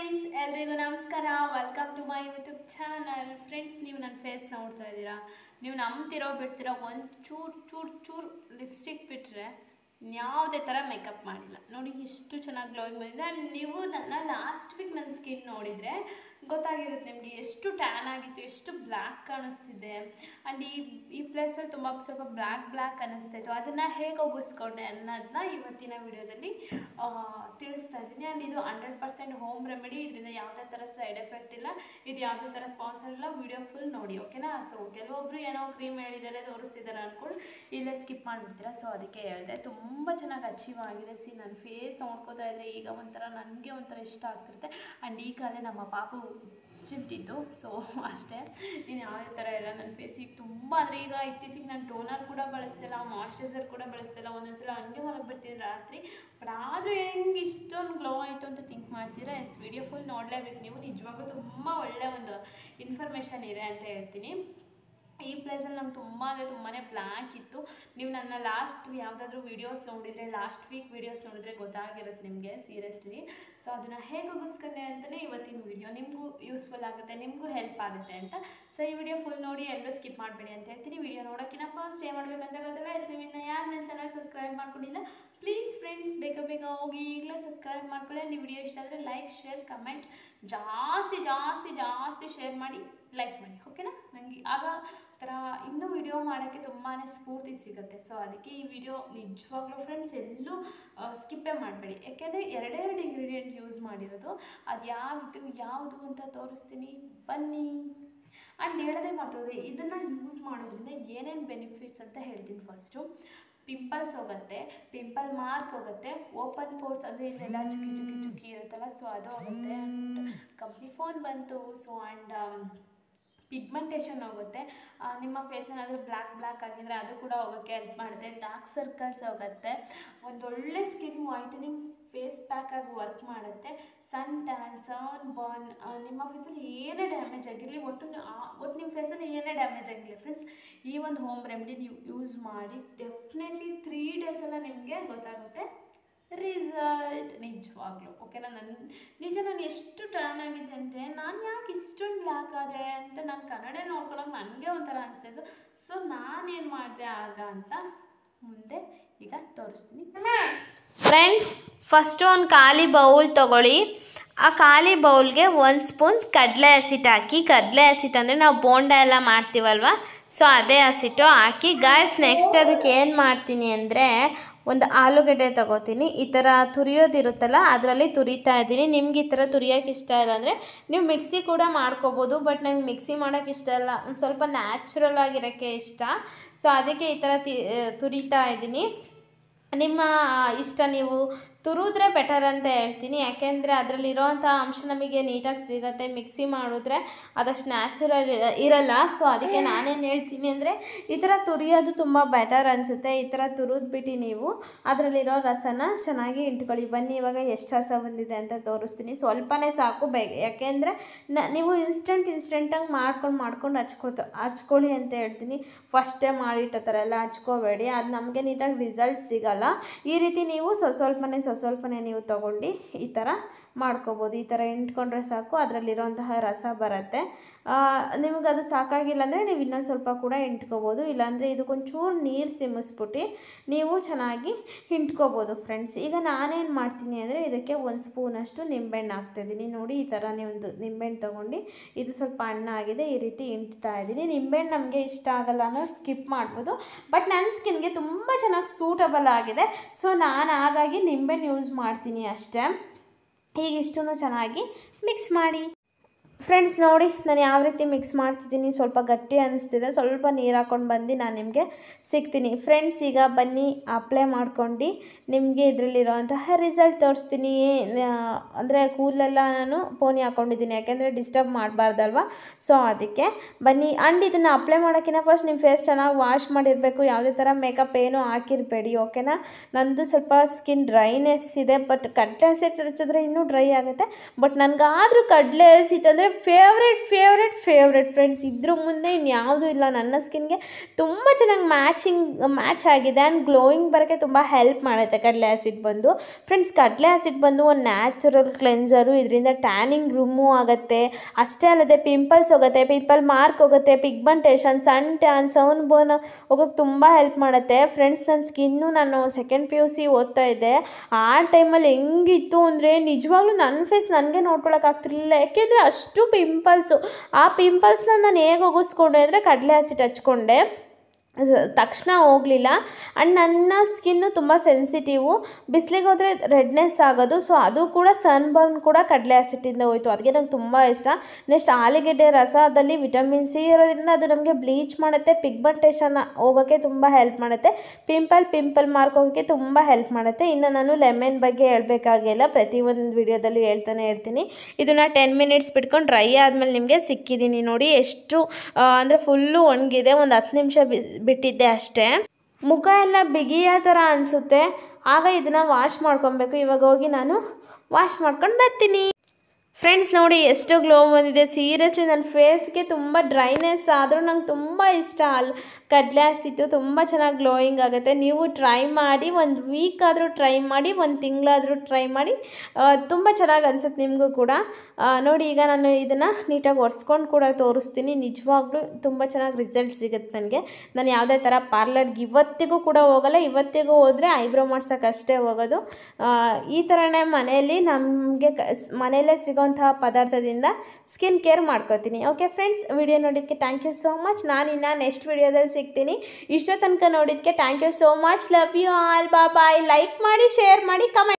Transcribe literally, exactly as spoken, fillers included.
Friends ಎಲ್ರಿಗೂ ನಮಸ್ಕಾರ. Welcome to my YouTube channel. Friends, ನೀವು ನನ್ನ ಫೇಸ್ ನೋಡ್ತಾ ಇದ್ದೀರಾ. ನೀವು ನಂಬ್ತಿರೋ ಬಿಡ್ತಿರೋ ಒಂದು ಚೂರು ಚೂರು ಚೂರು ಲಿಪ್ಸ್ಟಿಕ್ ಬಿಟ್ಟರೆ ಯಾವುದೇ ಥರ ಮೇಕಪ್ ಮಾಡಿಲ್ಲ. ನೋಡಿ ಎಷ್ಟು ಚೆನ್ನಾಗಿ ಗ್ಲೋಯಿಂಗ್ ಬಂದಿದೆ. ಆ್ಯಂಡ್ ನೀವು ನನ್ನ ಲಾಸ್ಟ್ ವೀಕ್ ನನ್ನ ಸ್ಕಿನ್ ನೋಡಿದರೆ ಗೊತ್ತಾಗಿರುತ್ತೆ ನಿಮಗೆ ಎಷ್ಟು ಟ್ಯಾನ್ ಆಗಿತ್ತು, ಎಷ್ಟು ಬ್ಲ್ಯಾಕ್ ಕಾಣಿಸ್ತಿದೆ. ಆ್ಯಂಡ್ ಈ ಈ ಪ್ಲೇಸಲ್ಲಿ ತುಂಬ ಸ್ವಲ್ಪ ಬ್ಲ್ಯಾಕ್ ಬ್ಲ್ಯಾಕ್ ಅನ್ನಿಸ್ತಾಯಿತ್ತು. ಅದನ್ನು ಹೇಗೆ ಒಗ್ಗಿಸ್ಕೊಂಡೆ ಅನ್ನೋದನ್ನ ಇವತ್ತಿನ ವಿಡಿಯೋದಲ್ಲಿ ತಿಳಿಸ್ತಾ ಇದ್ದೀನಿ. ಆ್ಯಂಡ್ ಇದು ಹಂಡ್ರೆಡ್ ಪರ್ಸೆಂಟ್ ಹೋಮ್ ರೆಮಿಡಿ. ಇದರಿಂದ ಯಾವುದೇ ಥರ ಸೈಡ್ ಎಫೆಕ್ಟ್ ಇಲ್ಲ, ಇದು ಯಾವುದೇ ಥರ ಸ್ಪಾನ್ಸರ್ ಇಲ್ಲ. ವಿಡಿಯೋ ಫುಲ್ ನೋಡಿ, ಓಕೆನಾ? ಸೊ ಕೆಲವೊಬ್ಬರು ಏನೋ ಕ್ರೀಮ್ ಹೇಳಿದ್ದಾರೆ, ತೋರಿಸ್ತಿದ್ದಾರೆ ಅಂದ್ಕೊಂಡು ಇಲ್ಲೇ ಸ್ಕಿಪ್ ಮಾಡಿಬಿಡ್ತೀರಾ. ಸೊ ಅದಕ್ಕೆ ಹೇಳಿದೆ, ತುಂಬ ಚೆನ್ನಾಗಿ ಅಚೀವ್ ಆಗಿದೆ. ಸಿ ನನ್ನ ಫೇಸ್ ನೋಡ್ಕೋತಾ ಇದ್ದರೆ ಈಗ ಒಂಥರ ನನಗೆ ಒಂಥರ ಇಷ್ಟ ಆಗ್ತಿರುತ್ತೆ. ಆ್ಯಂಡ್ ಈ ಕಾಲೇ ನಮ್ಮ ಪಾಪು ಚಿಟ್ಟಿತ್ತು. ಸೊ ಅಷ್ಟೇ, ಇನ್ನು ಯಾವುದೇ ಥರ ಇಲ್ಲ. ನನ್ನ ಫೇಸಿಗೆ ತುಂಬ ಅಂದರೆ ಈಗ ಇತ್ತೀಚೆಗೆ ನಾನು ಟೋನರ್ ಕೂಡ ಬಳಸ್ತಿಲ್ಲ, ಮಾಯ್ಶ್ಚರೈಸರ್ ಕೂಡ ಬಳಸ್ತಿಲ್ಲ. ಒಂದೊಂದ್ಸಲ ಹಂಗೆ ಮಲಗಿಬಿಡ್ತೀನಿ ರಾತ್ರಿ. ಬಟ್ ಆದರೂ ಹೆಂಗೆ ಇಷ್ಟೊಂದು ಗ್ಲೋ ಆಯಿತು ಅಂತ ಥಿಂಕ್ ಮಾಡ್ತೀರಾ? ಎಸ್, ವಿಡಿಯೋ ಫುಲ್ ನೋಡಲೇಬೇಕು ನೀವು. ನಿಜವಾಗ್ಲೂ ತುಂಬ ಒಳ್ಳೆಯ ಒಂದು ಇನ್ಫಾರ್ಮೇಷನ್ ಇದೆ ಅಂತ ಹೇಳ್ತೀನಿ. ಈ ಪ್ಲೇಸಲ್ಲಿ ನಂಗೆ ತುಂಬ ಅಂದರೆ ತುಂಬಾ ಬ್ಲ್ಯಾಕ್ ಇತ್ತು. ನೀವು ನನ್ನ ಲಾಸ್ಟ್ ಯಾವುದಾದ್ರೂ ವೀಡಿಯೋಸ್ ನೋಡಿದರೆ, ಲಾಸ್ಟ್ ವೀಕ್ ವೀಡಿಯೋಸ್ ನೋಡಿದರೆ ಗೊತ್ತಾಗಿರುತ್ತೆ ನಿಮಗೆ ಸೀರಿಯಸ್ಲಿ. ಸೊ ಅದನ್ನು ಹೇಗೆ ಒಗ್ಗಿಸ್ಕೊಂಡೆ ಅಂತಲೇ ಇವತ್ತಿನ ವೀಡಿಯೋ. ನಿಮಗೂ ಯೂಸ್ಫುಲ್ ಆಗುತ್ತೆ, ನಿಮಗೂ ಹೆಲ್ಪ್ ಆಗುತ್ತೆ ಅಂತ. ಸೊ ಈ ವಿಡಿಯೋ ಫುಲ್ ನೋಡಿ, ಎಲ್ಲೂ ಸ್ಕಿಪ್ ಮಾಡಬೇಡಿ ಅಂತ ಹೇಳ್ತೀನಿ. ವಿಡಿಯೋ ನೋಡೋಕ್ಕಿಂತ ಫಸ್ಟ್ ಏನು ಮಾಡಬೇಕಂತ ಗೊತ್ತಿಲ್ಲ. ಎಸ್, ನೀವು ಇನ್ನು ಯಾರು ನನ್ನ ಚಾನಲ್ ಸಬ್ಸ್ಕ್ರೈಬ್ ಮಾಡ್ಕೊಂಡಿಲ್ಲ, ಪ್ಲೀಸ್ ಫ್ರೆಂಡ್ಸ್ ಬೇಗ ಬೇಗ ಹೋಗಿ ಈಗಲೇ ಸಬ್ಸ್ಕ್ರೈಬ್ ಮಾಡ್ಕೊಳ್ಳಿ. ನೀವು ವಿಡಿಯೋ ಇಷ್ಟ ಆದರೆ ಲೈಕ್, ಶೇರ್, ಕಮೆಂಟ್ ಜಾಸ್ತಿ ಜಾಸ್ತಿ ಜಾಸ್ತಿ ಶೇರ್ ಮಾಡಿ, ಲೈಕ್ ಮಾಡಿ, ಓಕೆನಾ? ನನಗೆ ಆಗ ಥರ ಇನ್ನೂ ವಿಡಿಯೋ ಮಾಡೋಕ್ಕೆ ತುಂಬಾ ಸ್ಫೂರ್ತಿ ಸಿಗುತ್ತೆ. ಸೊ ಅದಕ್ಕೆ ಈ ವಿಡಿಯೋ ನಿಜವಾಗ್ಲೂ ಫ್ರೆಂಡ್ಸ್ ಎಲ್ಲೂ ಸ್ಕಿಪ್ಪೇ ಮಾಡಬೇಡಿ. ಯಾಕೆಂದರೆ ಎರಡೇ ಎರಡು ಇಂಗ್ರೀಡಿಯೆಂಟ್ ಯೂಸ್ ಮಾಡಿರೋದು. ಅದು ಯಾವುದು ಯಾವುದು ಅಂತ ತೋರಿಸ್ತೀನಿ, ಬನ್ನಿ. ಆ್ಯಂಡ್ ಹೇಳೋದೇ ಮಾಡ್ತದೆ, ಇದನ್ನು ಯೂಸ್ ಮಾಡೋದ್ರಿಂದ ಏನೇನು ಬೆನಿಫಿಟ್ಸ್ ಅಂತ ಹೇಳ್ತೀನಿ. ಫಸ್ಟು, ಪಿಂಪಲ್ಸ್ ಹೋಗುತ್ತೆ, ಪಿಂಪಲ್ ಮಾರ್ಕ್ ಹೋಗುತ್ತೆ, ಓಪನ್ ಪೋರ್ಸ್ ಅಂದರೆ ಇಲ್ಲೆಲ್ಲ ಚುಕ್ಕಿ ಚುಕ್ಕಿ ಚುಕ್ಕಿ ಇರುತ್ತಲ್ಲ, ಸೊ ಅದು ಹೋಗುತ್ತೆ. ಆ್ಯಂಡ್ ಕಂಪ್ನಿ ಫೋನ್ ಬಂತು. ಸೊ ಆ್ಯಂಡ್ ಪಿಗ್ಮೆಂಟೇಷನ್ ಹೋಗುತ್ತೆ. ನಿಮ್ಮ ಫೇಸ್ ಏನಾದರೂ ಬ್ಲ್ಯಾಕ್ ಬ್ಲ್ಯಾಕ್ ಆಗಿದ್ರೆ ಅದು ಕೂಡ ಹೋಗೋಕ್ಕೆ ಹೆಲ್ಪ್ ಮಾಡುತ್ತೆ. ಡಾರ್ಕ್ ಸರ್ಕಲ್ಸ್ ಹೋಗುತ್ತೆ. ಒಂದೊಳ್ಳೆ ಸ್ಕಿನ್ ವೈಟನಿಂಗ್ ಫೇಸ್ ಪ್ಯಾಕ್ ಆಗಿ ವರ್ಕ್ ಮಾಡುತ್ತೆ. ಸನ್ ಟ್ಯಾನ್, ಸನ್ ಬರ್ನ್, ನಿಮ್ಮ ಫೇಸಲ್ಲಿ ಏನೇ ಡ್ಯಾಮೇಜ್ ಆಗಿರಲಿ, ಒಟ್ಟು ಒಟ್ಟು ನಿಮ್ಮ ಫೇಸಲ್ಲಿ ಏನೇ ಡ್ಯಾಮೇಜ್ ಆಗಿರಲಿ ಫ್ರೆಂಡ್ಸ್, ಈ ಒಂದು ಹೋಮ್ ರೆಮಿಡಿ ನೀವು ಯೂಸ್ ಮಾಡಿ ಡೆಫಿನೆಟ್ಲಿ ತ್ರೀ ಡೇಸೆಲ್ಲ ನಿಮಗೆ ಗೊತ್ತಾಗುತ್ತೆ ರಿಸಲ್ಟ್. ನಿಜವಾಗ್ಲೂ ಓಕೆನಾ? ನನ್ನ ನಿಜ ನಾನು ಎಷ್ಟು ಟ್ಯಾನ್ ಆಗಿದೆ ಅಂದರೆ, ನಾನು ಯಾಕೆ ಇಷ್ಟೊಂದು ಬ್ಲ್ಯಾಕ್ ಆದೆ ಅಂತ ನಾನು ಕನ್ನಡ ನೋಡ್ಕೊಳ್ಳೋಕೆ ನನಗೆ ಒಂಥರ ಅನಿಸ್ತಾಯಿತ್ತು. ಸೊ ನಾನೇನು ಮಾಡಿದೆ ಆಗ ಅಂತ ಮುಂದೆ ಈಗ ತೋರಿಸ್ತೀನಿ ಫ್ರೆಂಡ್ಸ್. ಫಸ್ಟು ಒಂದು ಖಾಲಿ ಬೌಲ್ ತೊಗೊಳ್ಳಿ. ಆ ಖಾಲಿ ಬೌಲ್ಗೆ ಒಂದು ಸ್ಪೂನ್ ಕಡಲೆ ಹಸಿಟ್ಟು ಹಾಕಿ. ಕಡಲೆ ಹಸಿಟ್ಟು ಅಂದರೆ ನಾವು ಬೋಂಡ ಎಲ್ಲ ಮಾಡ್ತೀವಲ್ವ, ಸೊ ಅದೇ ಹಸಿಟ್ಟು ಹಾಕಿ ಗಾಯ್ಸ್. ನೆಕ್ಸ್ಟ್ ಅದಕ್ಕೆ ಏನು ಮಾಡ್ತೀನಿ ಅಂದರೆ, ಒಂದು ಆಲೂಗಡ್ಡೆ ತೊಗೋತೀನಿ. ಈ ಥರ ತುರಿಯೋದಿರುತ್ತಲ್ಲ, ಅದರಲ್ಲಿ ತುರಿತಾ ಇದ್ದೀನಿ. ನಿಮ್ಗೆ ಈ ಥರ ತುರಿಯೋಕೆ ಇಷ್ಟ ಇಲ್ಲ ಅಂದರೆ ನೀವು ಮಿಕ್ಸಿ ಕೂಡ ಮಾಡ್ಕೋಬೋದು. ಬಟ್ ನಂಗೆ ಮಿಕ್ಸಿ ಮಾಡೋಕ್ಕೆ ಇಷ್ಟ ಇಲ್ಲ, ಒಂದು ಸ್ವಲ್ಪ ನ್ಯಾಚುರಲ್ ಆಗಿರೋಕ್ಕೆ ಇಷ್ಟ. ಸೊ ಅದಕ್ಕೆ ಈ ಥರ ತಿ ತುರಿತಾ ಇದ್ದೀನಿ. ನಿಮ್ಮ ಇಷ್ಟ, ನೀವು ತುರಿದ್ರೆ ಬೆಟರ್ ಅಂತ ಹೇಳ್ತೀನಿ. ಯಾಕೆಂದರೆ ಅದರಲ್ಲಿರೋವಂಥ ಅಂಶ ನಮಗೆ ನೀಟಾಗಿ ಸಿಗುತ್ತೆ. ಮಿಕ್ಸಿ ಮಾಡಿದ್ರೆ ಅದಷ್ಟು ನ್ಯಾಚುರಲ್ ಇರಲ್ಲ. ಸೊ ಅದಕ್ಕೆ ನಾನೇನು ಹೇಳ್ತೀನಿ ಅಂದರೆ, ಈ ಥರ ತುರಿಯೋದು ತುಂಬ ಬೆಟರ್ ಅನಿಸುತ್ತೆ. ಈ ಥರ ತುರಿದ್ಬಿಟ್ಟು ನೀವು ಅದರಲ್ಲಿರೋ ರಸನ ಚೆನ್ನಾಗಿ ಇಟ್ಕೊಳ್ಳಿ. ಬನ್ನಿ ಇವಾಗ ಎಷ್ಟು ರಸ ಬಂದಿದೆ ಅಂತ ತೋರಿಸ್ತೀನಿ. ಸ್ವಲ್ಪನೇ ಸಾಕು, ಬೇಗ. ಯಾಕೆಂದರೆ ನ ನೀವು ಇನ್ಸ್ಟೆಂಟ್ ಇನ್ಸ್ಟೆಂಟಾಗಿ ಮಾಡ್ಕೊಂಡು ಮಾಡ್ಕೊಂಡು ಹಚ್ಕೋತ ಹಚ್ಕೊಳ್ಳಿ ಅಂತ ಹೇಳ್ತೀನಿ. ಫಸ್ಟೇ ಮಾಡಿಟ್ಟ ಥರ ಎಲ್ಲ ಹಚ್ಕೋಬೇಡಿ, ಅದು ನಮಗೆ ನೀಟಾಗಿ ರಿಸಲ್ಟ್ ಸಿಗೋಲ್ಲ. ಈ ರೀತಿ ನೀವು ಸ್ವ ಸ್ವಲ್ಪನೇ ಸ್ವ ಸ್ವಲ್ಪನೇ ನೀವು ತೊಗೊಂಡು ಈ ಥರ ಮಾಡ್ಕೋಬೋದು. ಈ ಥರ ಇಂಟ್ಕೊಂಡ್ರೆ ಸಾಕು, ಅದರಲ್ಲಿರೋಂತಹ ರಸ ಬರುತ್ತೆ. ನಿಮ್ಗೆ ಅದು ಸಾಕಾಗಿಲ್ಲ ಅಂದರೆ ನೀವು ಇನ್ನೊಂದು ಸ್ವಲ್ಪ ಕೂಡ ಇಂಟ್ಕೋಬೋದು. ಇಲ್ಲಾಂದರೆ ಇದಕ್ಕೊಂಚೂರು ನೀರು ಸಿಮ್ಮಿಸ್ಬಿಟ್ಟು ನೀವು ಚೆನ್ನಾಗಿ ಹಿಂಡ್ಕೋಬೋದು ಫ್ರೆಂಡ್ಸ್. ಈಗ ನಾನೇನು ಮಾಡ್ತೀನಿ ಅಂದರೆ, ಇದಕ್ಕೆ ಒಂದು ಸ್ಪೂನಷ್ಟು ನಿಂಬೆಹಣ್ಣು ಹಾಕ್ತಾಯಿದ್ದೀನಿ. ನೋಡಿ, ಈ ಥರ ನೀವು ಒಂದು ನಿಂಬೆಹಣ್ಣು ತೊಗೊಂಡು, ಇದು ಸ್ವಲ್ಪ ಹಣ್ಣಾಗಿದೆ, ಈ ರೀತಿ ಹಿಂಡ್ತಾ ಇದ್ದೀನಿ. ನಿಂಬೆಹಣ್ಣು ನಮಗೆ ಇಷ್ಟ ಆಗಲ್ಲ ಅನ್ನೋ ಸ್ಕಿಪ್ ಮಾಡ್ಬೋದು. ಬಟ್ ನನ್ನ ಸ್ಕಿನ್ಗೆ ತುಂಬ ಚೆನ್ನಾಗಿ ಸೂಟಬಲ್ ಆಗಿದೆ. ಸೊ ನಾನು ಹಾಗಾಗಿ ನಿಂಬೆಹಣ್ಣು ಯೂಸ್ ಮಾಡ್ತೀನಿ ಅಷ್ಟೇ. ಹೀಗಿಷ್ಟೂ ಚೆನ್ನಾಗಿ ಮಿಕ್ಸ್ ಮಾಡಿ ಫ್ರೆಂಡ್ಸ್. ನೋಡಿ ನಾನು ಯಾವ ರೀತಿ ಮಿಕ್ಸ್ ಮಾಡ್ತಿದ್ದೀನಿ. ಸ್ವಲ್ಪ ಗಟ್ಟಿ ಅನ್ನಿಸ್ತಿದೆ, ಸ್ವಲ್ಪ ನೀರು ಹಾಕ್ಕೊಂಡು ಬಂದು ನಾನು ನಿಮಗೆ ಸಿಗ್ತೀನಿ ಫ್ರೆಂಡ್ಸ್. ಈಗ ಬನ್ನಿ ಅಪ್ಲೈ ಮಾಡ್ಕೊಂಡು ನಿಮಗೆ ಇದರಲ್ಲಿರೋಂತಹ ರಿಸಲ್ಟ್ ತೋರಿಸ್ತೀನಿ. ಅಂದರೆ ಕೂದಲೆಲ್ಲ ನಾನು ಪೋನಿ ಹಾಕ್ಕೊಂಡಿದ್ದೀನಿ, ಯಾಕೆಂದರೆ ಡಿಸ್ಟರ್ಬ್ ಮಾಡಬಾರ್ದಲ್ವ. ಸೊ ಅದಕ್ಕೆ ಬನ್ನಿ. ಆ್ಯಂಡ್ ಇದನ್ನು ಅಪ್ಲೈ ಮಾಡೋಕ್ಕಿಂತ ಫಸ್ಟ್ ನಿಮ್ಮ ಫೇಸ್ ಚೆನ್ನಾಗಿ ವಾಶ್ ಮಾಡಿರಬೇಕು. ಯಾವುದೇ ಥರ ಮೇಕಪ್ ಏನೂ ಹಾಕಿರಬೇಡಿ, ಓಕೆನಾ? ನಂದು ಸ್ವಲ್ಪ ಸ್ಕಿನ್ ಡ್ರೈನೆಸ್ ಇದೆ. ಬಟ್ ಕಡಲೆ ಹಸಿಟ್ಟು ಹಚ್ಚಿದ್ರೆ ಇನ್ನೂ ಡ್ರೈ ಆಗುತ್ತೆ. ಬಟ್ ನನಗಾದರೂ ಕಡಲೆ ಹಸಿಟ್ಟು ಅಂದರೆ ಫೇವ್ರೆಟ್ ಫೇವ್ರೆಟ್ ಫೇವ್ರೆಟ್ ಫ್ರೆಂಡ್ಸ್. ಇದ್ರ ಮುಂದೆ ಇನ್ಯಾವುದೂ ಇಲ್ಲ. ನನ್ನ ಸ್ಕಿನ್ಗೆ ತುಂಬ ಚೆನ್ನಾಗಿ ಮ್ಯಾಚಿಂಗ್ ಮ್ಯಾಚ್ ಆಗಿದೆ ಆ್ಯಂಡ್ ಗ್ಲೋಯಿಂಗ್ ಬರೋಕ್ಕೆ ತುಂಬ ಹೆಲ್ಪ್ ಮಾಡುತ್ತೆ ಕಡಲೆ ಆ್ಯಸಿಡ್ ಬಂದು. ಫ್ರೆಂಡ್ಸ್, ಕಡಲೆ ಆ್ಯಸಿಡ್ ಬಂದು ಒಂದು ನ್ಯಾಚುರಲ್ ಕ್ಲೆನ್ಸರು. ಇದರಿಂದ ಟ್ಯಾನಿಂಗ್ ರಿಮೂವ್ ಆಗುತ್ತೆ. ಅಷ್ಟೇ ಅಲ್ಲದೆ ಪಿಂಪಲ್ಸ್ ಹೋಗುತ್ತೆ, ಪಿಂಪಲ್ ಮಾರ್ಕ್ ಹೋಗುತ್ತೆ, ಪಿಗ್ಮೆಂಟೇಷನ್, ಸನ್ ಟ್ಯಾನ್, ಸೌನ್ ಬೋನ್ ಹೋಗೋಕ್ಕೆ ತುಂಬ ಹೆಲ್ಪ್ ಮಾಡುತ್ತೆ. ಫ್ರೆಂಡ್ಸ್, ನನ್ನ ಸ್ಕಿನ್ನು ನಾನು ಸೆಕೆಂಡ್ ಪಿ ಯು ಸಿ ಓದ್ತಾ ಇದ್ದೆ. ಆ ಟೈಮಲ್ಲಿ ಹೆಂಗಿತ್ತು ಅಂದರೆ ನಿಜವಾಗ್ಲೂ ನನ್ನ ಫೇಸ್ ನನಗೆ ನೋಡ್ಕೊಳಕ್ಕಾಗ್ತಿರ್ಲಿಲ್ಲ. ಯಾಕೆಂದರೆ ಅಷ್ಟು ಪಿಂಪಲ್ಸು. ಆ ಪಿಂಪಲ್ಸ್ನ ನಾನು ಹೇಗೆ ಹೋಗಿಸ್ಕೊಂಡೆ ಅಂದರೆ ಕಡಲೆ ಆ್ಯಸಿಡ್ ಹಚ್ಕೊಂಡೆ. ತಕ್ಷಣ ಹೋಗಲಿಲ್ಲ. ಆ್ಯಂಡ್ ನನ್ನ ಸ್ಕಿನ್ನು ತುಂಬ ಸೆನ್ಸಿಟಿವು. ಬಿಸಿಲಿಗೆ ಹೋದರೆ ರೆಡ್ನೆಸ್ ಆಗೋದು. ಸೊ ಅದು ಕೂಡ ಸನ್ ಬರ್ನ್ ಕೂಡ ಕಡಲೆ ಆ್ಯಸಿಡಿಂದ ಹೋಯಿತು. ಅದಕ್ಕೆ ನಂಗೆ ತುಂಬ ಇಷ್ಟ. ನೆಕ್ಸ್ಟ್, ಆಲೂಗೆಡ್ಡೆ ರಸದಲ್ಲಿ ವಿಟಮಿನ್ ಸಿ ಇರೋದ್ರಿಂದ ಅದು ನಮಗೆ ಬ್ಲೀಚ್ ಮಾಡುತ್ತೆ, ಪಿಗ್ಮೆಂಟೇಷನ್ ಹೋಗೋಕ್ಕೆ ತುಂಬ ಹೆಲ್ಪ್ ಮಾಡುತ್ತೆ, ಪಿಂಪಲ್ ಪಿಂಪಲ್ ಮಾರ್ಕ್ ಹೋಗೋಕ್ಕೆ ತುಂಬ ಹೆಲ್ಪ್ ಮಾಡುತ್ತೆ. ಇನ್ನು ನಾನು ಲೆಮನ್ ಬಗ್ಗೆ ಹೇಳಬೇಕಾಗಿಲ್ಲ, ಪ್ರತಿಯೊಂದು ವಿಡಿಯೋದಲ್ಲೂ ಹೇಳ್ತಾನೆ ಇರ್ತೀನಿ. ಇದನ್ನು ಟೆನ್ ಮಿನಿಟ್ಸ್ ಬಿಟ್ಕೊಂಡು ಡ್ರೈ ಆದಮೇಲೆ ನಿಮಗೆ ಸಿಕ್ಕಿದ್ದೀನಿ ನೋಡಿ. ಎಷ್ಟು ಅಂದರೆ ಫುಲ್ಲು ಒಣಗಿದೆ. ಒಂದು ಹತ್ತು ನಿಮಿಷ ಬಿ ಬಿಟ್ಟಿದ್ದೆ ಅಷ್ಟೇ. ಮುಖ ಎಲ್ಲ ಬಿಗಿಯೋ ಥರ ಅನಿಸುತ್ತೆ. ಆಗ ಇದನ್ನು ವಾಶ್ ಮಾಡ್ಕೊಬೇಕು. ಇವಾಗ ಹೋಗಿ ನಾನು ವಾಶ್ ಮಾಡ್ಕೊಂಡು ಬರ್ತೀನಿ. ಫ್ರೆಂಡ್ಸ್, ನೋಡಿ ಎಷ್ಟು ಗ್ಲೋ ಬಂದಿದೆ. ಸೀರಿಯಸ್ಲಿ ನನ್ನ ಫೇಸ್ಗೆ ತುಂಬ ಡ್ರೈನೆಸ್ ಆದರೂ ನಂಗೆ ತುಂಬ ಇಷ್ಟ. ಅಲ್ಲಿ ಕಡಲೆ ಆ್ಯಸಿಟ್ಟು ತುಂಬ ಚೆನ್ನಾಗಿ ಗ್ಲೋಯಿಂಗ್ ಆಗುತ್ತೆ. ನೀವು ಟ್ರೈ ಮಾಡಿ, ಒಂದು ವೀಕ್ ಆದರೂ ಟ್ರೈ ಮಾಡಿ, ಒಂದು ತಿಂಗಳಾದರೂ ಟ್ರೈ ಮಾಡಿ. ತುಂಬ ಚೆನ್ನಾಗಿ ಅನಿಸುತ್ತೆ ನಿಮಗೂ ಕೂಡ. ನೋಡಿ, ಈಗ ನಾನು ಇದನ್ನು ನೀಟಾಗಿ ಒರೆಸ್ಕೊಂಡು ಕೂಡ ತೋರಿಸ್ತೀನಿ. ನಿಜವಾಗ್ಲೂ ತುಂಬ ಚೆನ್ನಾಗಿ ರಿಸಲ್ಟ್ ಸಿಗುತ್ತೆ ನನಗೆ. ನಾನು ಯಾವುದೇ ಥರ ಪಾರ್ಲರ್ಗೆ ಇವತ್ತಿಗೂ ಕೂಡ ಹೋಗಲ್ಲ. ಇವತ್ತಿಗೂ ಹೋದರೆ ಐಬ್ರೋ ಮಾಡ್ಸೋಕೆ ಅಷ್ಟೇ ಹೋಗೋದು. ಈ ಥರನೇ ಮನೆಯಲ್ಲಿ ನಮಗೆ ಕ ಮನೆಯಲ್ಲೇ ಸಿಗೋಂತಹ ಪದಾರ್ಥದಿಂದ ಸ್ಕಿನ್ ಕೇರ್ ಮಾಡ್ಕೋತೀನಿ. ಓಕೆ ಫ್ರೆಂಡ್ಸ್, ವಿಡಿಯೋ ನೋಡಿದ್ದಕ್ಕೆ ಥ್ಯಾಂಕ್ ಯು ಸೋ ಮಚ್. ನಾನಿನ್ನು ನೆಕ್ಸ್ಟ್ ವಿಡಿಯೋದಲ್ಲಿ ಸಿಗ್ತೀನಿ. ಇಷ್ಟೋ ತನಕ ನೋಡಿದ್ದಕ್ಕೆ thank you so much. Love you all. ಬಾ ಬಾಯ್. ಲೈಕ್ ಮಾಡಿ, ಶೇರ್ ಮಾಡಿ, ಕಮೆಂಟ್